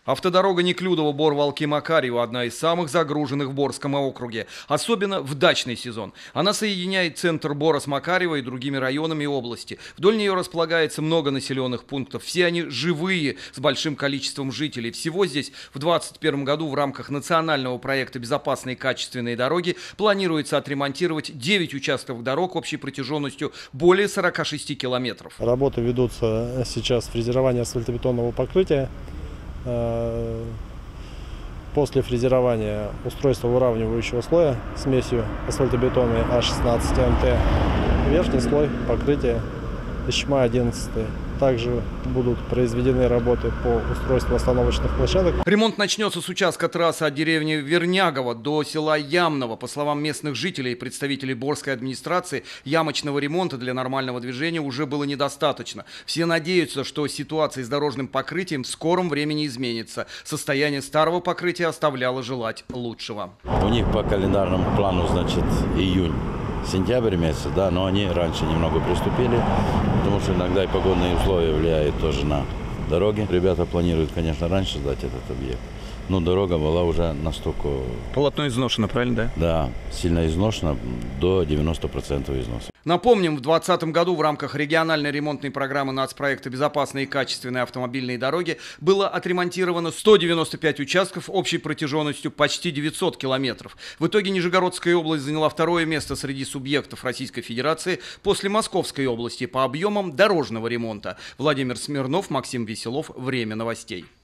Автодорога Неклюдово-Бор-Валки-Макарьево – одна из самых загруженных в Борском округе, особенно в дачный сезон. Она соединяет центр Бора с Макарьево и другими районами области. Вдоль нее располагается много населенных пунктов. Все они живые, с большим количеством жителей. Всего здесь в 2021 году в рамках национального проекта «Безопасные и качественные дороги» планируется отремонтировать 9 участков дорог общей протяженностью более 46 километров. Работы ведутся сейчас фрезерование асфальтобетонного покрытия. После фрезерования устройство выравнивающего слоя смесью асфальтобетона А16 МТ. Верхний слой покрытия ЩМА-11. Также будут произведены работы по устройству остановочных площадок. Ремонт начнется с участка трассы от деревни Вернягово до села Ямного. По словам местных жителей и представителей Борской администрации, ямочного ремонта для нормального движения уже было недостаточно. Все надеются, что ситуация с дорожным покрытием в скором времени изменится. Состояние старого покрытия оставляло желать лучшего. У них по календарному плану, значит, июнь. Сентябрь месяц, да, но они раньше немного приступили, потому что иногда и погодные условия влияют тоже на дороги. Ребята планируют, конечно, раньше сдать этот объект, но дорога была уже настолько... Полотно изношено, правильно, да? Да, сильно изношено, до 90% износа. Напомним, в 2020 году в рамках региональной ремонтной программы нацпроекта «Безопасные и качественные автомобильные дороги» было отремонтировано 195 участков общей протяженностью почти 900 километров. В итоге Нижегородская область заняла второе место среди субъектов Российской Федерации после Московской области по объемам дорожного ремонта. Владимир Смирнов, Максим Веселов. Время новостей.